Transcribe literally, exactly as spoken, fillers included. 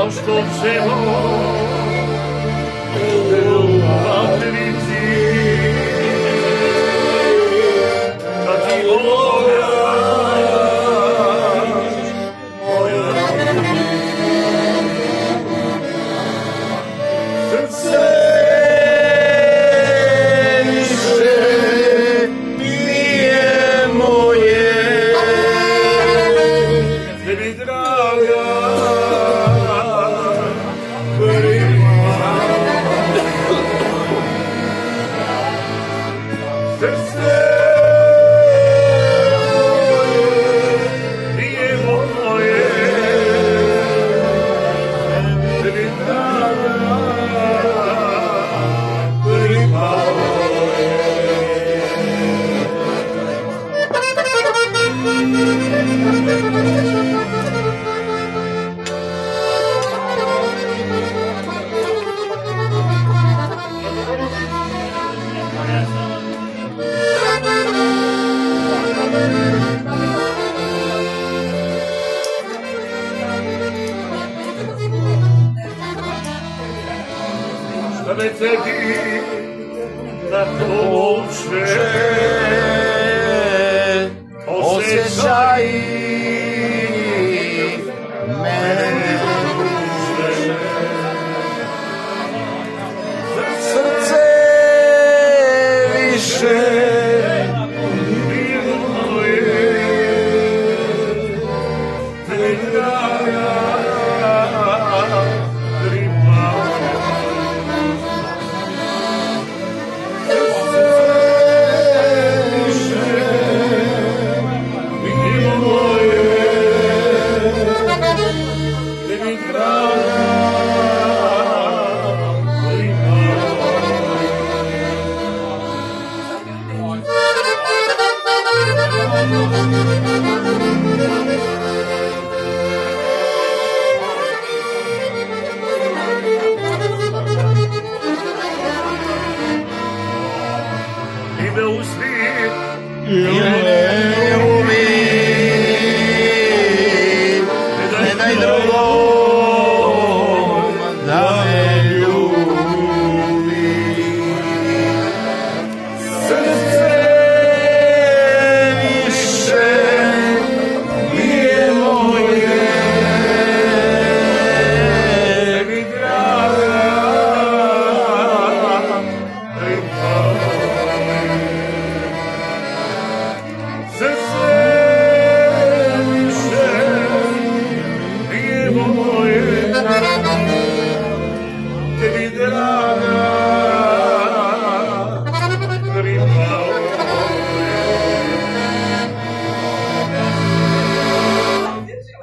kao što ćemo u Matrici, da ti moja, moja srce više nije moje, tebi draga srce nije moje, tebi draga pripalo da me tebi tako uče osjećaj mene duše, srce više nije moje, tebi draga i me uzmi, i me umi, ne daj drugom da me ljubi. Srce više nije moje, tebi draga pripalo. Srce više nije moje, tebi draga